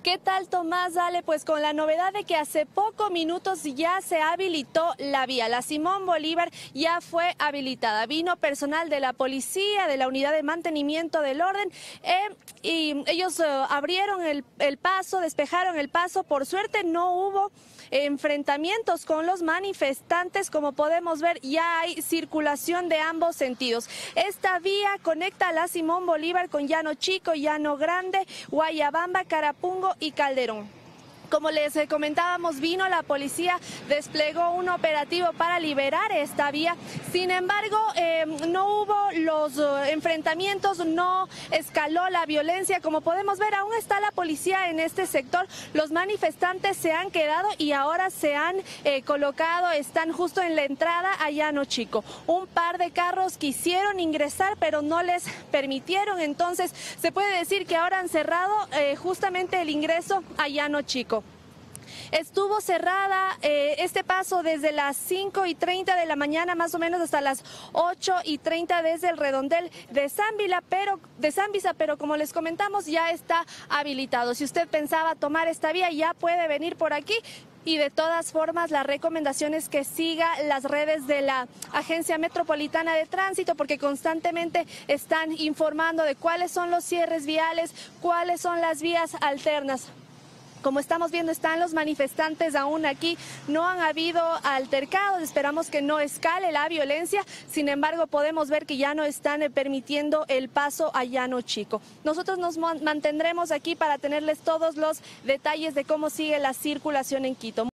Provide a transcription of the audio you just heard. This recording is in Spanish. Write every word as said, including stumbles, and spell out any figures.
¿Qué tal, Tomás? Dale, pues con la novedad de que hace pocos minutos ya se habilitó la vía. La Simón Bolívar ya fue habilitada. Vino personal de la policía, de la unidad de mantenimiento del orden, eh, y ellos eh, abrieron el, el paso, despejaron el paso. Por suerte no hubo enfrentamientos con los manifestantes. Como podemos ver, ya hay circulación de ambos sentidos. Esta vía conecta a la Simón Bolívar con Llano Chico, Llano Grande, Guayabamba, Carapungo y Calderón. Como les comentábamos, vino la policía, desplegó un operativo para liberar esta vía. Sin embargo, eh, no hubo los uh, enfrentamientos, no escaló la violencia. Como podemos ver, aún está la policía en este sector. Los manifestantes se han quedado y ahora se han eh, colocado, están justo en la entrada a Llano Chico. Un par de carros quisieron ingresar, pero no les permitieron. Entonces, se puede decir que ahora han cerrado eh, justamente el ingreso a Llano Chico. Estuvo cerrada eh, este paso desde las cinco y treinta de la mañana más o menos hasta las ocho y treinta desde el redondel de Zambila, pero, de Zambisa, pero como les comentamos ya está habilitado. Si usted pensaba tomar esta vía, ya puede venir por aquí. Y de todas formas, la recomendación es que siga las redes de la Agencia Metropolitana de Tránsito, porque constantemente están informando de cuáles son los cierres viales, cuáles son las vías alternas. Como estamos viendo, están los manifestantes aún aquí, no han habido altercados, esperamos que no escale la violencia. Sin embargo, podemos ver que ya no están permitiendo el paso a Llano Chico. Nosotros nos mantendremos aquí para tenerles todos los detalles de cómo sigue la circulación en Quito.